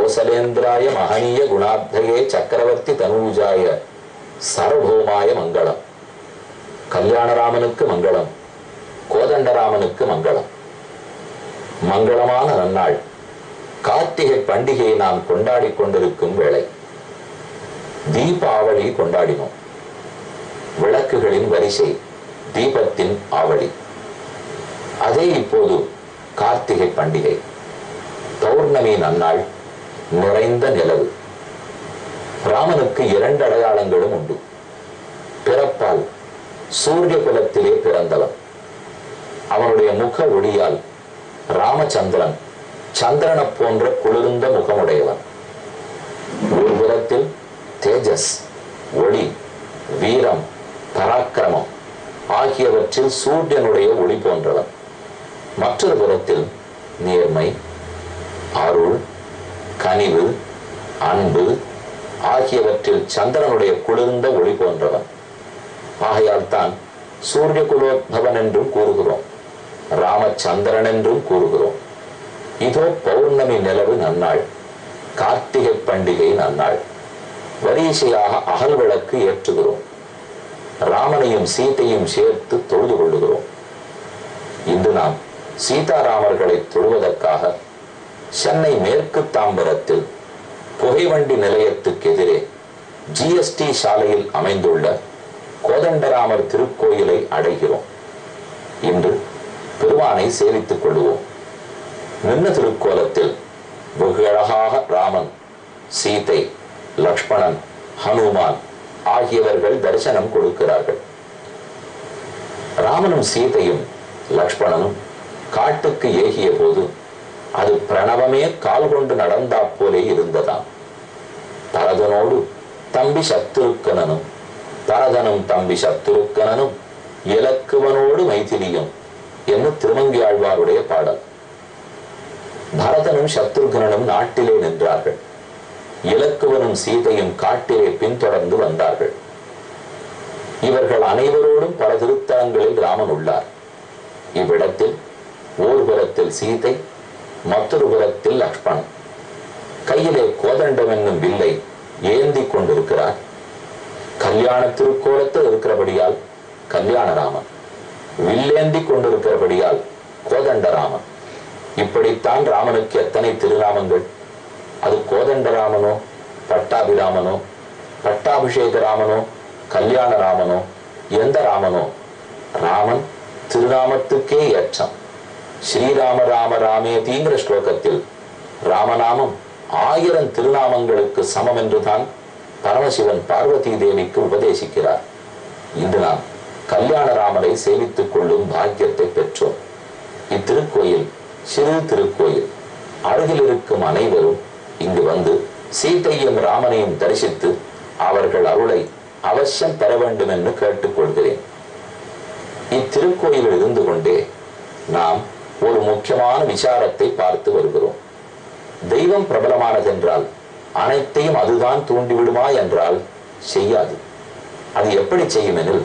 கோசலேந்திராய மகனீய குணாப்தயே சக்கரவர்த்தி தனூஜாய சர்வபௌமாய மங்களம். கல்யாணராமனுக்கு மங்களம், கோதண்டராமனுக்கு மங்களம். மங்களமான நன்னாள் கார்த்திகை பண்டிகையை நாம் கொண்டாடி கொண்டிருக்கும் வேளை. தீபாவளி கொண்டாடினோம். விளக்குகளின் வரிசை, தீபத்தின் ஆவளி. அதே இப்போது கார்த்திகை பண்டிகை, பௌர்ணமி நன்னாள், நிறைந்த நிலவு. ராமனுக்கு 2 அடையாளங்களும் உண்டு. பிறப்பால் சூரிய குலத்திலே பிறந்தவன். அவனுடைய முக ஒளியால் ராமச்சந்திரன் சந்திரனை போன்ற குளிர்ந்த முகமுடையவன். ஒரு புறத்தில் தேஜஸ், ஒளி, வீரம், பராக்கிரமம் ஆகியவற்றில் சூரியனுடைய ஒளி போன்றவன். மற்றொரு புறத்தில் நேர்மை, அருள், கனிவு, அன்பு ஆகியவற்றில் சந்திரனுடைய குளிர்ந்த ஒளி போன்றவன். ஆகையால் தான் சூரிய குலோத்பவன் என்றும் கூறுகிறோம், ராமச்சந்திரன் என்றும் கூறுகிறோம். இதோ பௌர்ணமி நிலவு நன்னாள், கார்த்திகை பண்டிகை நன்னாள். வரிசையாக அகல் விளக்கு ஏற்றுகிறோம். ராமனையும் சீதையும் சேர்த்து தொழுது கொள்ளுகிறோம். இன்று நாம் சீதாராமர்களை தொழுவதற்காக சென்னை மேற்கு தாம்பரத்தில் புகைவண்டி நிலையத்துக்கு எதிரே GST சாலையில் அமைந்துள்ள கோதண்டராமர் திருக்கோயிலை அடைகிறோம். இன்று பெருமானை சேவித்துக் கொள்வோம். நின்ன திருக்கோலத்தில் வெகு அழகாக ராமன், சீதை, லக்ஷ்மணன், ஹனுமான் ஆகியவர்கள் தரிசனம் கொடுக்கிறார்கள். ராமனும் சீதையும் லக்ஷ்மணனும் காட்டுக்கு ஏகிய போது அது பிரணவமே கால் கொண்டு நடந்தா போலே இருந்ததாம். பரதனோடு தம்பி சத்துருக்கனனும், பரதனும் தம்பி சத்துருக்கனனும் இலக்குவனோடு மைதிலியும் என்று திருமங்கி ஆழ்வாருடைய பாடல். பரதனும் சத்ருகனும் நாட்டிலே நின்றார்கள். இலக்குவனும் சீதையும் காட்டிலே பின்தொடர்ந்து வந்தார்கள். இவர்கள் அனைவரோடும் பல திருத்தலங்களில் ராமன் உள்ளார். இவ்விடத்தில் ஒரு புறத்தில் சீதை, மற்றொரு புறத்தில் லக்ஷ்மணன். கையிலே கோதண்டம் என்னும் வில்லை ஏந்தி கொண்டிருக்கிறார். கல்யாண திருக்கோலத்தில் இருக்கிறபடியால் கல்யாணராமன், வில்லேந்தி கொண்டிருக்கிறபடியால் கோதண்டராமன். இப்படித்தான் ராமனுக்கு எத்தனை திருநாமங்கள்! அது கோதண்டராமனோ, பட்டாபிராமனோ, பட்டாபிஷேக ராமனோ, கல்யாண ராமனோ, எந்த ராமனோ, ராமன் திருநாமத்துக்கே ஏற்றம். ஸ்ரீராம ராம ராமேதிங்கிற ஸ்லோகத்தில் ராமநாமம் 1000 திருநாமங்களுக்கு சமம் என்றுதான் பரமசிவன் பார்வதி தேவிக்கு உபதேசிக்கிறார். இன்று நாம் கல்யாண ராமரை சேவித்துக் கொள்ளும் பாக்கியத்தை பெற்றோம். இத்திருக்கோயில் சிறு திருக்கோயில். அருகில் இருக்கும் அனைவரும் இங்கு வந்து சீதையும் ராமனையும் தரிசித்து அவர்கள் அருளை அவசியம் பெற வேண்டும் என்று கேட்டுக்கொள்கிறேன். இத்திருக்கோயிலில் இருந்து கொண்டே நாம் ஒரு முக்கியமான விசாரத்தை பார்த்து வருகிறோம். தெய்வம் பிரபலமானதென்றால் அனைத்தையும் அதுதான் தூண்டிவிடுமா என்றால் செய்யாது. அது எப்படி செய்யும் எனில்,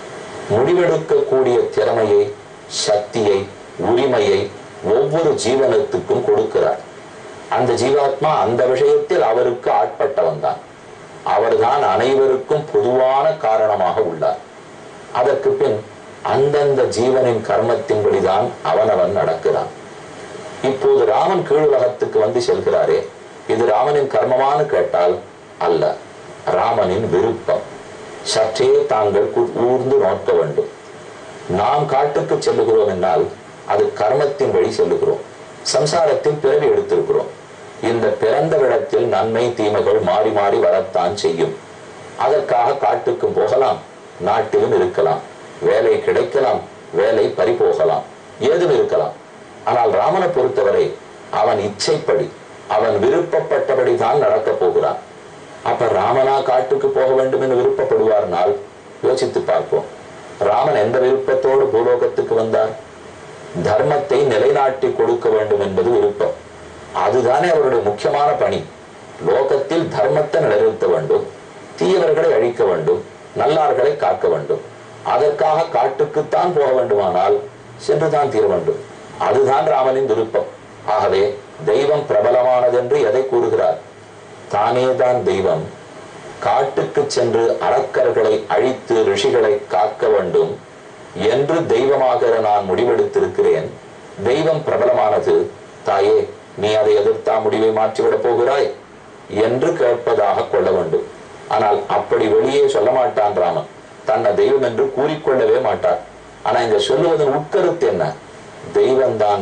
முடிவெடுக்கக்கூடிய திறமையை, சக்தியை, உரிமையை ஒவ்வொரு ஜீவனத்துக்கும் கொடுக்கிறார். அந்த ஜீவாத்மா அந்த விஷயத்தில் அவருக்கு ஆட்பட்டவன் தான். அவர்தான் அனைவருக்கும் பொதுவான காரணமாக உள்ளார். அதற்கு பின் அந்தந்த ஜீவனின் கர்மத்தின்படிதான் அவனவன் நடக்கிறான். இப்போது ராமன் கீழுலகத்துக்கு வந்து செல்கிறாரே, இது ராமனின் கர்மமானு கேட்டால் அல்ல, ராமனின் விருப்பம். சற்றே தாங்கள் ஊர்ந்து நோக்க வேண்டும். நாம் காட்டுக்கு செல்லுகிறோம் என்னால் அது கர்மத்தின் வழி செல்லுகிறோம். சம்சாரத்தில் பிறவி எடுத்திருக்கிறோம். இந்த பிறந்த இடத்தில் நன்மை தீமைகள் மாறி மாறி வரத்தான் செய்யும். அதற்காக காட்டுக்கும் போகலாம், நாட்டிலும் இருக்கலாம், வேலை கிடைக்கலாம், வேலை பறிபோகலாம், ஏதும் இருக்கலாம். ஆனால் ராமனை பொறுத்தவரை அவன் இச்சைப்படி, அவன் விருப்பப்பட்டபடி தான் நடக்கப் போகிறான். அப்ப ராமனா காட்டுக்கு போக வேண்டும் என்று விருப்பப்படுவார்னால் யோசித்து பார்ப்போம். ராமன் எந்த விருப்பத்தோடு பூலோகத்துக்கு வந்தார்? தர்மத்தை நிலைநாட்டி கொடுக்க வேண்டும் என்பது விருப்பம். அதுதானே அவருடைய முக்கியமான பணி. லோகத்தில் தர்மத்தை நிலைநிறுத்த வேண்டும், தீயவர்களை அழிக்க வேண்டும், நல்லார்களை காக்க வேண்டும். அதற்காக காட்டுக்குத்தான் போக வேண்டுமானால் சென்றுதான் தீர வேண்டும். அதுதான் ராமனின் விருப்பம். ஆகவே தெய்வம் பிரபலமானதென்று எதை கூறுகிறார்? தானேதான் தெய்வம். காட்டுக்கு சென்று அரக்கர்களை அழித்து ரிஷிகளை காக்க வேண்டும் என்று தெய்வமாக நான் முடிவெடுத்திருக்கிறேன். தெய்வம் பிரபலமானது, தாயே நீ அதை எதிர்த்தா முடிவை மாற்றிவிடப் போகிறாய் என்று கேட்பதாக கொள்ள வேண்டும். ஆனால் அப்படி வெளியே சொல்ல மாட்டான் ராமன். தன்னை தெய்வம் என்று கூறிக்கொள்ளவே மாட்டார். ஆனா இங்க சொல்லுவதன் உட்கருத்து என்ன? தெய்வம்தான்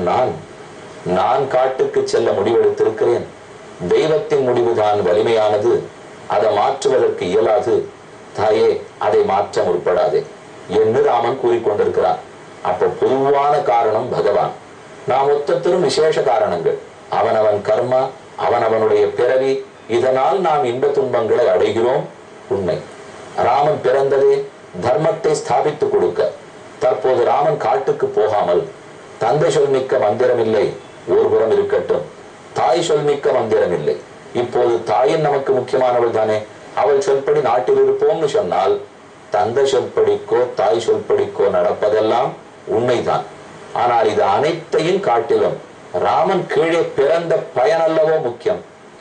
நான் காட்டுக்கு செல்ல முடிவெடுத்திருக்கிறேன். தெய்வத்தின் முடிவுதான் வலிமையானது, அதை மாற்றுவதற்கு இயலாது. தாயே அதை மாற்ற முற்படாதே என்று ராமன் கூறிக்கொண்டிருக்கிறான். அப்ப பொதுவான காரணம் பகவான், நாம் ஒத்தத்தரும் விசேஷ காரணங்கள். அவனவன் கர்மா, அவனவனுடைய பிறவி, இதனால் நாம் இன்ப துன்பங்களை அடைகிறோம். உண்மை. ராமன் பிறந்ததே தர்மத்தை ஸ்தாபித்து கொடுக்க. தற்போது ராமன் காட்டுக்கு போகாமல், தந்தை சொல்மிக்க மந்திரம் இல்லை ஒரு புறம் இருக்கட்டும், தாய் சொல்மிக்க மந்திரம் இல்லை. இப்போது தாயின் நமக்கு முக்கியமானவள் தானே. அவள் சொல்படி நாட்டில் இருப்போம்னு சொன்னால் தந்தை சொல்படிக்கோ தாய் சொல்படிக்கோ நடப்பதெல்லாம் உண்மைதான். ஆனால் இது அனைத்தையும் காட்டிலும் ராமன் கீழே பிறந்த பயனல்லவோ முக்கியம்.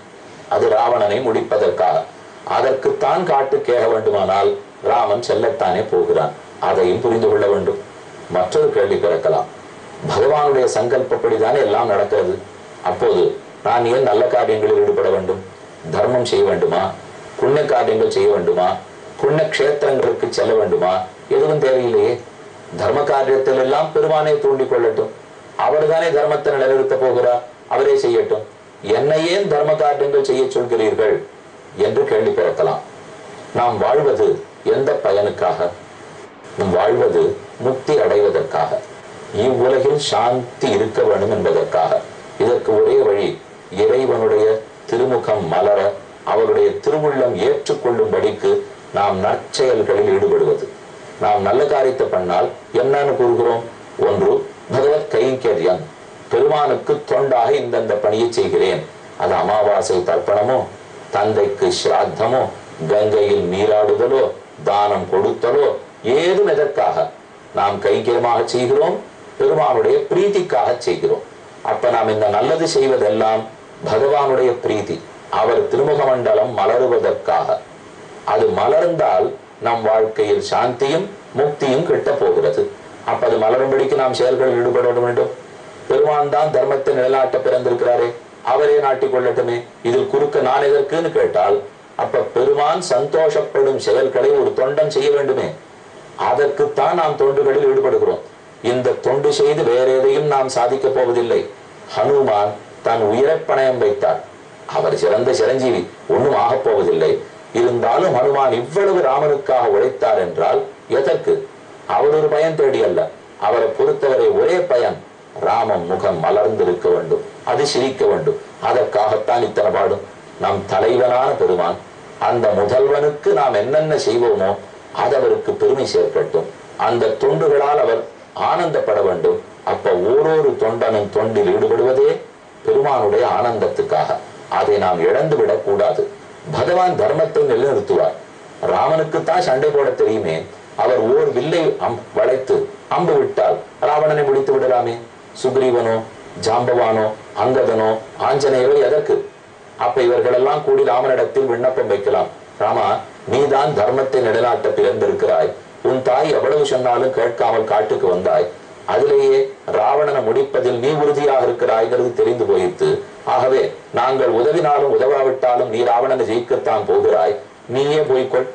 அது ராவணனை முடிப்பதற்காக. அதற்குத்தான் காட்டுக்கேக வேண்டுமானால் ராமன் செல்லத்தானே போகிறான். அதையும் புரிந்து கொள்ள வேண்டும். மற்றொரு கேள்வி பிறக்கலாம். பகவானுடைய சங்கல்பப்படிதானே எல்லாம் நடக்கிறது. அப்போது நான் ஏன் நல்ல காரியங்களில் ஈடுபட வேண்டும்? தர்மம் செய்ய வேண்டுமா? புண்ணிய காரியங்கள் செய்ய வேண்டுமா? புண்ணிய கஷேத்திரங்களுக்கு செல்ல வேண்டுமா? எதுவும் தேவையில்லையே. தர்ம காரியத்தில் எல்லாம் பெருமானை தூண்டிக் கொள்ளட்டும். அவர் தானே தர்மத்தை நிலைநிறுத்த போகிறார். அவரே செய்யட்டும். என்னை ஏன் தர்ம காரியங்கள் செய்ய சொல்கிறீர்கள் என்று கேள்வி பிறக்கலாம். நாம் வாழ்வது எந்த பயனுக்காக? நாம் வாழ்வது முக்தி அடைவதற்காக, இவ்வுலகில் சாந்தி இருக்க வேண்டும் என்பதற்காக. இதற்கு ஒரே வழி இறைவனுடைய திருமுகம் மலர, அவருடைய திருவுள்ளம் ஏற்றுக்கொள்ளும்படிக்கு நாம் நற்செயல்களில் ஈடுபடுவது. நாம் நல்ல காரியத்தை பண்ணால் என்னன்னு கூறுகிறோம்? ஒன்று பகவத் கைங்கரியம், பெருமானுக்கு தொண்டாக இந்தந்த பணியை செய்கிறேன். அது அமாவாசை தர்ப்பணமோ, தந்தைக்கு ஸ்ராத்தமோ, கங்கையில் நீராடுதலோ, தானம் கொடுத்தலோ, ஏதும் எதற்காக நாம் கைங்கரியமாக செய்கிறோம்? பெருமானுடைய பிரீதிக்காக செய்கிறோம். அப்ப நாம் இந்த நல்லது செய்வதெல்லாம் பகவானுடைய பிரீதி, அவர் திருமுக மண்டலம் மலருவதற்காக. அது மலர்ந்தால் நம் வாழ்க்கையில் சாந்தியும் முக்தியும் கிட்ட போகிறது. அப்ப அது மலரும்படிக்கு நாம் செயல்களில் ஈடுபட வேண்டும். பெருமான் தான் தர்மத்தை நிலைநாட்ட பிறந்திருக்கிறாரே, அவரே நாட்டிக் கொள்ளட்டுமே. இதில் குறுக்க நான் எதற்குன்னு கேட்டால், அப்ப பெருமான் சந்தோஷப்படும் செயல்களை ஒரு தொண்டன் செய்ய வேண்டுமே. அதற்குத்தான் நாம் தொண்டுகளில் ஈடுபடுகிறோம். இந்த தொண்டு செய்து வேற எதையும் நாம் சாதிக்க போவதில்லை. ஹனுமான் தன் உயிரை பணயம் வைத்தார். அவர் சிறந்த சிரஞ்சீவி, ஒன்றும் ஆகப் போவதில்லை. இருந்தாலும் ஹனுமான் இவ்வளவு ராமனுக்காக உழைத்தார் என்றால் எதற்கு? அவர் ஒரு பயன் தேடி அல்ல. அவரை பொறுத்தவரை ஒரே பயன், ராமன் முகம் மலர்ந்திருக்க வேண்டும், அது சிரிக்க வேண்டும். அதற்காகத்தான் இத்தனை பாடும். நம் தலைவனான பெருமான், அந்த முதல்வனுக்கு நாம் என்னென்ன செய்வோமோ அது அவருக்கு பெருமை சேர்க்கட்டும். அந்த தொண்டுகளால் அவர் ஆனந்தப்பட வேண்டும். அப்ப ஓரொரு தொண்டனும் தொண்டில் ஈடுபடுவதே பெருமானுடைய ஆனந்தத்துக்காக. அதை நாம் இழந்து விடக் கூடாது. பகவான் தர்மத்தை நிலைநிறுத்துவார். ராமனுக்குத்தான் சண்டை போட தெரியுமே. அவர் ஓர் வில்லை வளைத்து அம்பு விட்டால் ராவணனை முடித்து விடலாமே. சுக்ரீவனோ, ஜாம்பவானோ, அங்கதனோ, ஆஞ்சநேயரோ எதற்கு? அப்ப இவர்களெல்லாம் கூடி ராமனிடத்தில் விண்ணப்பம் வைக்கலாம். ராமா, நீதான் தர்மத்தை நிலைநாட்ட பிறந்திருக்கிறாய். உன் தாய் எவ்வளவு சொன்னாலும் கேட்காமல் காட்டுக்கு வந்தாய். அதிலேயே ராவணனை முடிப்பதில் நீ உறுதியாக இருக்கிறாய்கிறது தெரிந்து போயிட்டு, ஆகவே நாங்கள் உதவினாலும் உதவாவிட்டாலும் நீ ராவணனை ஜெயிக்கத்தான் போகிறாய். நீயே போய்கொள்.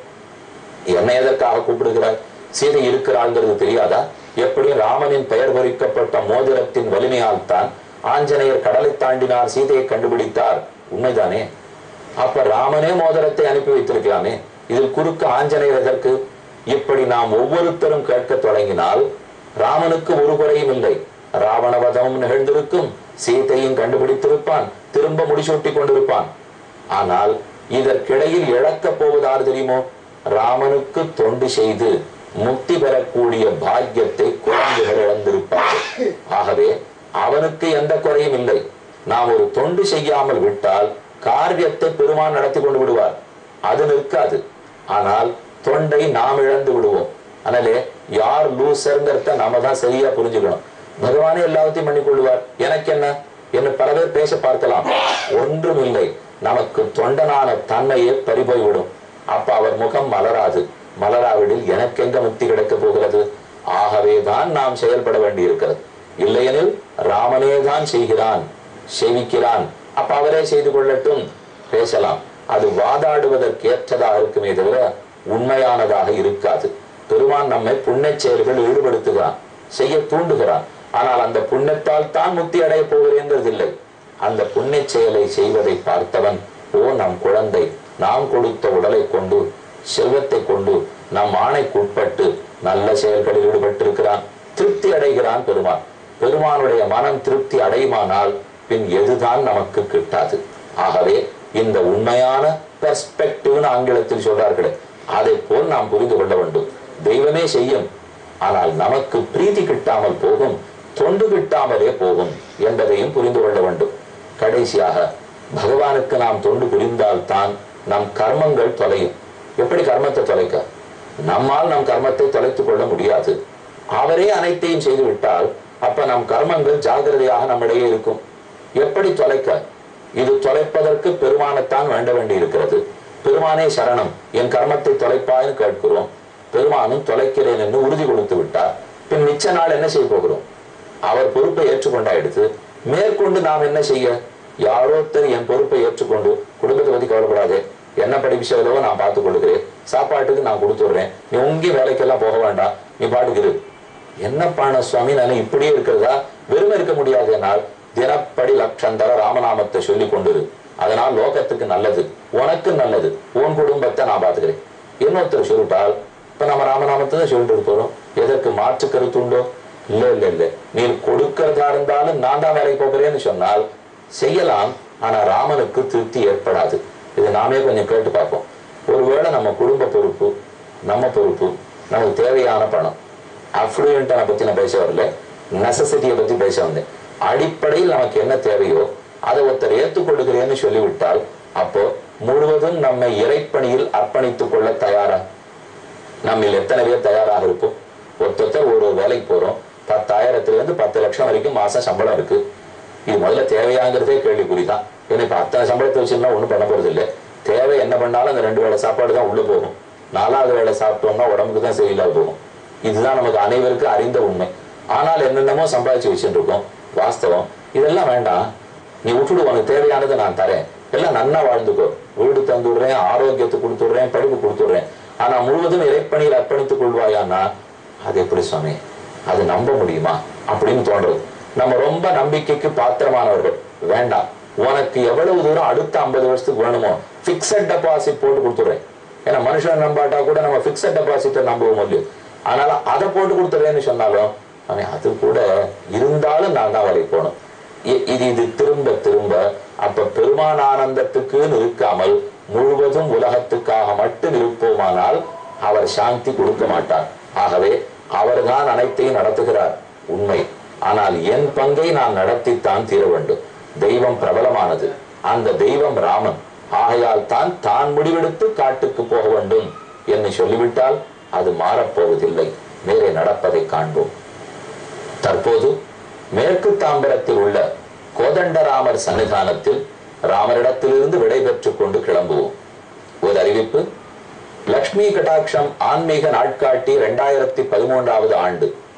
என்ன எதற்காக கூப்பிடுகிறாய்? சீதை இருக்கிறாள்ங்கிறது தெரியாதா? எப்படி ராமனின் பெயர் பொறிக்கப்பட்ட மோதிரத்தின் வலிமையால் தான் ஆஞ்சநேயர் கடலை தாண்டினார், சீதையை கண்டுபிடித்தார். உண்மைதானே? அப்ப ராமனே மோதிரத்தை அனுப்பி வைத்திருக்கலாமே. இதில் குறுக்க ஆஞ்சநேயர் எதற்கு? இப்படி நாம் ஒவ்வொருத்தரும் கேட்க தொடங்கினால் ராமனுக்கு ஒரு குறையும் இல்லை. ராவணவதமும் நிகழ்ந்திருக்கும், சீதையும் கண்டுபிடித்திருப்பான், திரும்ப முடிசூட்டி கொண்டிருப்பான். ஆனால் இதற்கிடையில் இழக்கப் போவதாறு தெரியுமோ? ராமனுக்கு தொண்டு செய்து முக்தி பெறக்கூடிய பாக்கியத்தை குழந்தைகள் இழந்திருப்பார்கள். ஆகவே அவனுக்கு எந்த குறையும் இல்லை. நாம் ஒரு தொண்டு செய்யாமல் விட்டால் காரியத்தை பெருமான் நடத்தி கொண்டு விடுவார், அது நிற்காது. ஆனால் தொண்டை நாம் இழந்து விடுவோம். அதனாலே யார் லூசர்ங்கிறத நாம தான் சரியா புரிஞ்சுக்கணும். பகவானே எல்லாத்தையும் பண்ணி கொள்வார், எனக்கு என்ன? என்று பல பேர் பேச பார்க்கலாம். ஒன்றுமில்லை, நமக்கு தொண்டனான தன்மையே பறிபோய்விடும். அப்ப அவர் முகம் மலராது. மலராவிடில் எனக்கு எங்க முக்தி கிடைக்க போகிறது? ஆகவேதான் நாம் செயல்பட வேண்டி இருக்கிறது. இல்லையெனில் ராமனே தான் செய்கிறான், செவிக்கிறான், அப்ப அவரே செய்து கொள்ளட்டும், பேசலாம். அது வாதாடுவதற்கு ஏற்றதாக இருக்குமே தவிர உண்மையானதாக இருக்காது. பெருமான் நம்மை புண்ணிய செயல்கள் ஈடுபடுத்துகிறான், செய்ய தூண்டுகிறான். ஆனால் அந்த புண்ணியத்தால் தான் முக்தி அடைய போகிறேங்கிறது இல்லை. அந்த புண்ணிய செயலை செய்வதை பார்த்தவன், ஓ நம் குழந்தை நாம் கொடுத்த உடலை கொண்டு செல்வத்தை கொண்டு நம் ஆணைக்கு உட்பட்டு நல்ல செயல்களில் ஈடுபட்டிருக்கிறான், திருப்தி அடைகிறான் பெருமான். பெருமானுடைய மனம் திருப்தி அடையுமானால் பின் எதுதான் நமக்கு கிட்டாது. ஆகவே இந்த உண்மையான பெர்ஸ்பெக்டிவ்னு ஆங்கிலத்தில் சொல்றார்களே, அதை போல் நாம் புரிந்து கொள்ள வேண்டும். தெய்வமே செய்யும், ஆனால் நமக்கு பிரீதி கிட்டாமல் போகும், தொண்டு கிட்டாமலே போகும் என்பதையும் புரிந்து கொள்ள வேண்டும். கடைசியாக பகவானுக்கு நாம் தொண்டு புரிந்தால்தான் நம் கர்மங்கள் தொலையும். எப்படி கர்மத்தை தொலைக்க? நம்மால் நம் கர்மத்தை தொலைத்துக் கொள்ள முடியாது. அவரே அனைத்தையும் செய்து விட்டால் அப்ப நம் கர்மங்கள் ஜாகிரதையாக நம்மிடையே இருக்கும். எப்படி தொலைக்க? இது தொலைப்பதற்கு பெருமானைத்தான் வேண்ட வேண்டி இருக்கிறது. பெருமானே சரணம், என் கர்மத்தை தொலைப்பாய்னு கேட்கிறோம். பெருமானும் தொலைக்கிறேன் என்று உறுதி கொடுத்து விட்டார். பின் மிச்ச நாள் என்ன செய்ய போகிறோம்? அவர் பொறுப்பை ஏற்றுக்கொண்டாயிடுத்து. மேற்கொண்டு நாம் என்ன செய்ய? யாரோத்தர் என் பொறுப்பை ஏற்றுக்கொண்டு குடும்பத்தை பத்தி கவலைப்படாது, என்ன படிப்பு செலவோ நான் பார்த்து கொடுக்குறேன், சாப்பாட்டுக்கு நான் கொடுத்துடுறேன், நீ உங்கி வேலைக்கெல்லாம் போக வேண்டாம், நீ பாட்டுக்கு என்ன பாண சுவாமி நான் இப்படியே இருக்கிறதா? வெறுமை இருக்க முடியாது. என்னால் தினப்படி லட்சந்தர ராமநாமத்தை சொல்லி கொண்டிரு. அதனால் லோகத்துக்கு நல்லது, உனக்கு நல்லது, உன் குடும்பத்தை நான் பாத்துக்கிறேன். இன்னொருத்தர் சொல்லிட்டால் இப்ப நம்ம ராமநாமத்தை தான் சொல்லிட்டு போறோம். எதற்கு மாற்று கருத்து உண்டோ? இல்ல இல்ல இல்ல, நீ கொடுக்கிறதா இருந்தாலும் நான் தான் வேலைக்கு போகிறேன்னு சொன்னால் செய்யலாம். ஆனா ராமனுக்கு திருப்தி ஏற்படாது. இது நாமே கொஞ்சம் கேட்டு பார்ப்போம். ஒருவேளை நம்ம குடும்ப பொறுப்பு, நம்ம பொறுப்பு, நமக்கு தேவையான பணம், அஃப்ளூயன்ட்டை பத்தி நான் பேச வரல, நெசசிட்டியை பத்தி பேச வந்தேன். அடிப்படையில் நமக்கு என்ன தேவையோ அதை ஒருத்தர் ஏற்றுக்கொள்கிறேன்னு சொல்லிவிட்டால் அப்போ முழுவதும் நம்மை இறைப்பணியில் அர்ப்பணித்துக் கொள்ள தயாரா? நம்ம எத்தனை பேர் தயாராக இருப்போம்? ஒருத்தர் ஒரு வேலைக்கு போறோம், 10,000 10 லட்சம் வரைக்கும் மாசம் சம்பளம் இருக்கு. இது முதல்ல தேவையாங்கிறதே கேள்விக்குறிதான். ஏன்னா இப்ப அத்தனை சம்பளத்தை வச்சுன்னா ஒண்ணும் பண்ண போறது இல்லை. தேவை என்ன பண்ணாலும் அந்த 2 வேளை சாப்பாடு தான் உள்ள போகும். 4வது வேளை சாப்பிட்டோம்னா உடம்புக்கு தான் சரியில்லாத போகும். இதுதான் நமக்கு அனைவருக்கும் அறிந்த உண்மை. ஆனால் என்னென்னமோ சம்பாதிச்சு வச்சுட்டு இருக்கோம். வாஸ்தவம். இதெல்லாம் வேண்டாம், நீ விட்டுடு, உனக்கு தேவையானதை நான் தரேன், எல்லாம் நன்னா வாழ்ந்துக்கோ, வீடு தந்துடுறேன், ஆரோக்கியத்தை கொடுத்துடுறேன், படிப்பு கொடுத்துடுறேன், ஆனா முழுவதும் இறைப்பணியில் அர்ப்பணித்துக் கொள்வாயான்னா அது எப்படி சுவாமி? அது நம்ப முடியுமா அப்படின்னு தோன்றது. நம்ம ரொம்ப நம்பிக்கைக்கு பாத்திரமானவர்கள். வேண்டாம், உனக்கு எவ்வளவு தூரம் அடுத்த 50 வருஷத்துக்கு வேணுமோ பிக்சட் டெபாசிட் போட்டு கொடுத்துடுறேன். ஏன்னா மனுஷன் நம்பாட்டா கூட நம்ம பிக்சட் டெபாசிட்டை நம்புவோம் இல்லையோ. அதனால அதை போட்டு கொடுத்துறேன்னு சொன்னாலும் அவன் அது கூட இருந்தாலும் நான் தான் வேலைக்கு போகணும். இது திரும்ப திரும்ப அப்ப பெருமான ஆனந்தத்துக்குன்னு இருக்காமல் முழுவதும் உலகத்துக்காக மட்டும் இருப்போமானால் அவர் சாந்தி கொடுக்க மாட்டார். ஆகவே அவர்தான் அனைத்தையும் நடத்துகிறார், உண்மை. ஆனால் என் பங்கை நான் நடத்தித்தான் தீர வேண்டும். தெய்வம் பிரபலமானது, அந்த தெய்வம் ராமன். ஆகையால் தான் தான் முடிவெடுத்து காட்டுக்கு போக வேண்டும் என்று சொல்லிவிட்டால் அது மாறப்போவதில்லை. மேலே நடப்பதை காண்போம். தற்போது மேற்கு தாம்பரத்தில் உள்ள கோதண்டராமர் சன்னிதானத்தில் ராமரிடத்திலிருந்து விடை பெற்றுக் கொண்டு கிளம்புவோம். ஒரு அறிவிப்பு. லக்ஷ்மி கடாட்சம் ஆன்மீக நாட்காட்டி 2013வது ஆண்டு